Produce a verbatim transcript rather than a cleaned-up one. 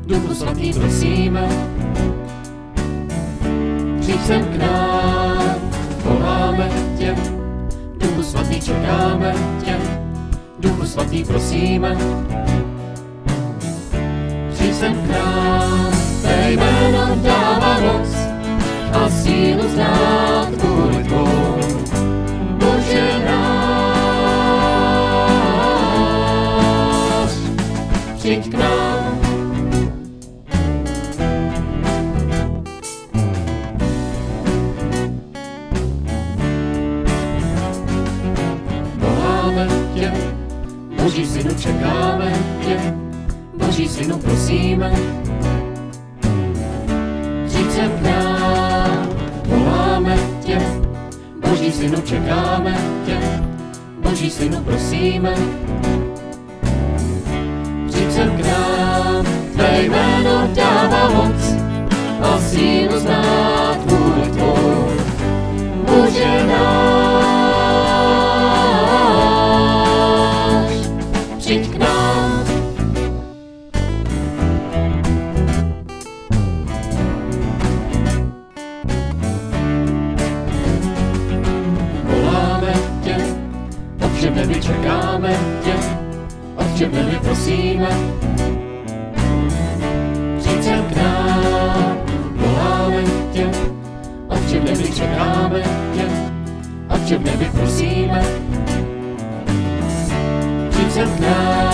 Duchu svatý prosíme, přijď sem k nám, voláme tě, Duchu svatý čekáme tě, Duchu svatý prosíme, přijď sem k nám, tvé jméno dává moc a sílu znát vůli tvou, Bože náš, přijď k nám. Boží synu čekáme tě, Boží synu prosíme, přijď sem k nám, voláme tě, Boží synu čekáme tě, Boží synu prosíme, přijď sem k nám, tvé jméno dává moc a sílu znát vůli tvou, Bože náš, přijď k nám. Voláme tě, ovšem neby čekáme tě, ovšem neby prosíme, přijď sem k nám. Voláme tě, ovšem neby čekáme tě, ovšem neby prosíme, přijď sem k nám.